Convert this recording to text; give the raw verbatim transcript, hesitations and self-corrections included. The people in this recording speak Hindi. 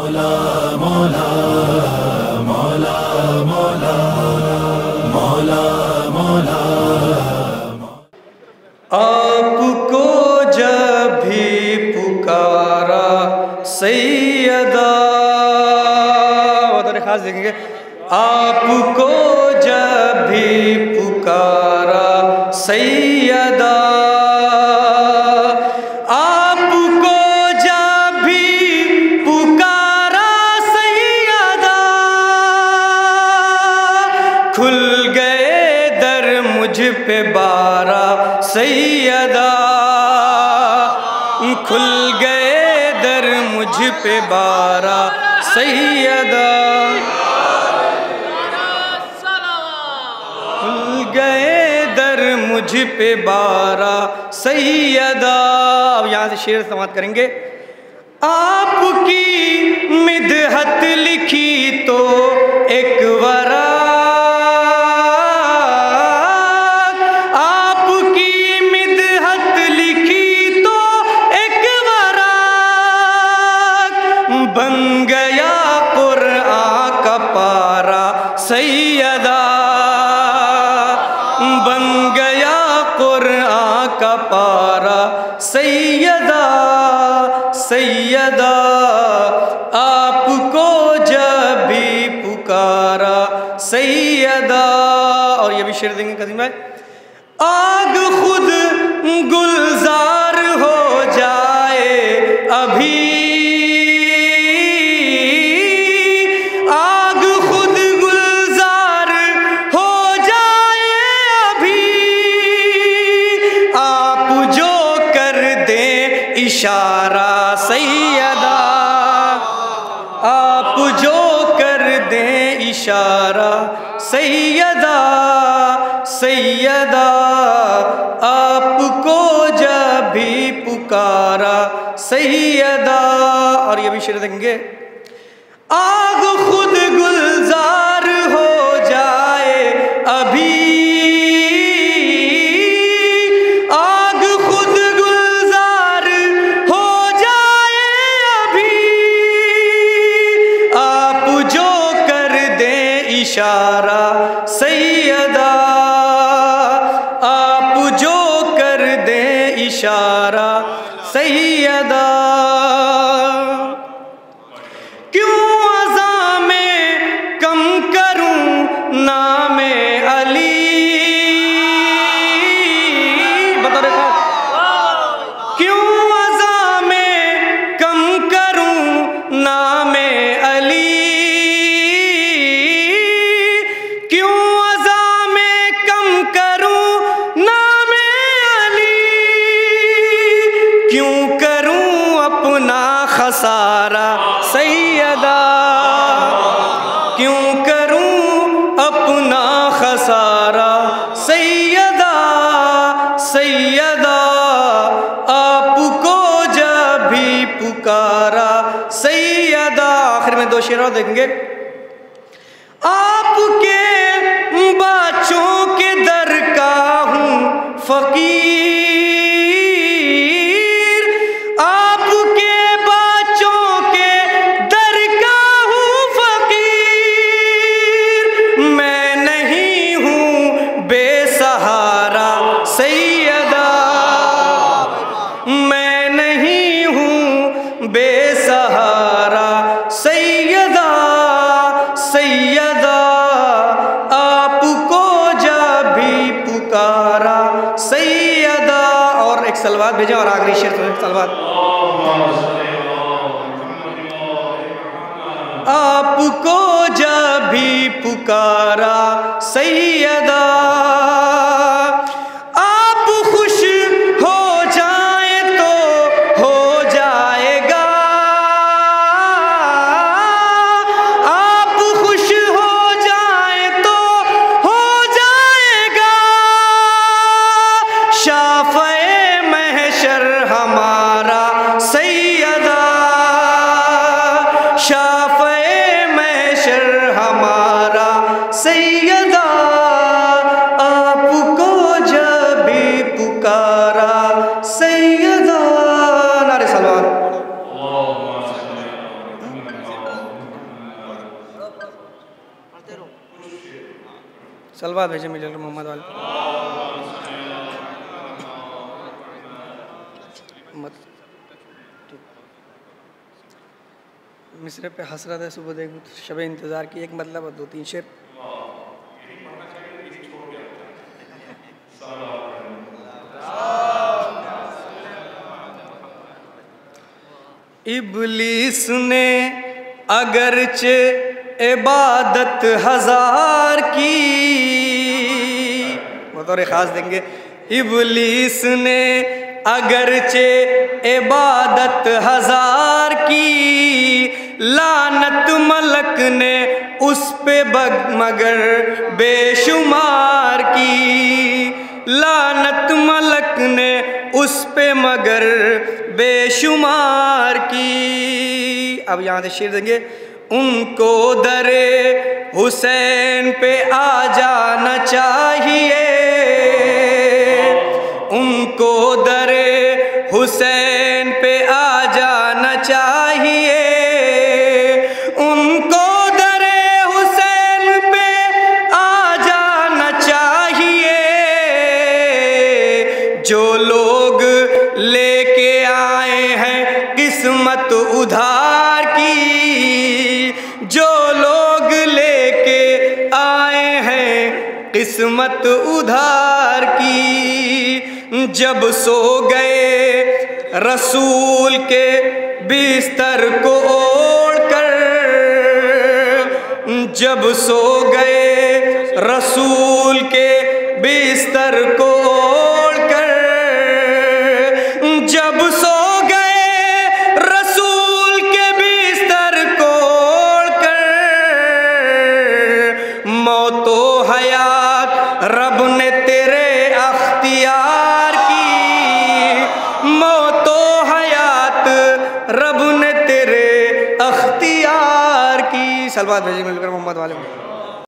मौला मौला मौला मौला मौला मौला। आपको जब भी पुकारा सैयदा, उधर खास देखेंगे, आपको जब भी पुकारा सैयदा, आपको जब भी पुकारा सैयदा, खुल गए दर मुझ पे बारा सैयदा, खुल गए दर मुझ पे बारा सैयदा, खुल गए दर मुझ पे बारा सैयदा। अब यहाँ से शेर समाप्त करेंगे। आपकी मिदहत लिखी तो एक वरा, बन गया कुरआन का पारा सैयदा, बन गया कुरआन का पारा सैयदा, सैयदा आपको जब भी पुकारा सैयदा। और ये भी शेर देंगे कदीम भाई। आग खुद गुलजार हो जाए अभी, इशारा सैयदा, आप जो कर दें इशारा सैयदा, सैयदा आपको जब भी पुकारा सैयदा। और ये भी शेर देंगे। आग खुद गुलजार हो जाए अभी, इशारा सैयदा, आप जो कर दें इशारा सैयदा। क्यों अज़ा में कम करूं नामे अली, बता रहे क्यों अज़ा में कम करूं नामे अली, खसारा सैयदा, क्यों करूं अपना खसारा सैयदा, सैयदा आपको जब भी पुकारा सैयदा। आखिर में दो शेर और देखेंगे। आपके बच्चों के दर का हूँ फकीर, सैयदा मैं नहीं हूँ बेसहारा सैयदा, सैयदा आपको जब भी पुकारा सैयदा। और एक सलवात भेजा और आखिरी शेर तो एक सलवात। आपको जब भी पुकारा सैयदा, शाफ़े महशर हमारा सैयदा, शाफ़े महशर हमारा सैयदा, आप सलवात भेजे मिलकर मोहम्मद वाले मत मिसरे पे हसरत है सुबह देख शब इंतज़ार की, एक मतलब और दो तीन शेर। इब्लीस ने अगरचे इबादत हजार की, बतौर खास देंगे, इब्लीस ने अगरचे इबादत हजार की, लानत मलक ने उस पे मगर बेशुमार की, लानत मलक ने उस पे मगर बेशुमार की। अब यहाँ से शेर देंगे, उनको दरे हुसैन पे आ जाना चाहिए, उनको दरे हुसैन पे आ जाना चाहिए, उनको दरे हुसैन पे आ जाना चाहिए, जो लोग लेके आए हैं किस्मत उधार की, जो लोग लेके आए हैं किस्मत उधार की। जब सो गए रसूल के बिस्तर को ओढ़कर, जब सो गए रसूल के बिस्तर को ओढ़कर, जब सो गए रसूल के बिस्तर को ओढ़कर, मौतो हयात रब ने तेरे अख्तियार की, मौतो हयात रब ने तेरे अख्तियार की। सलवात भेजी मिलकर मोहम्मद वाले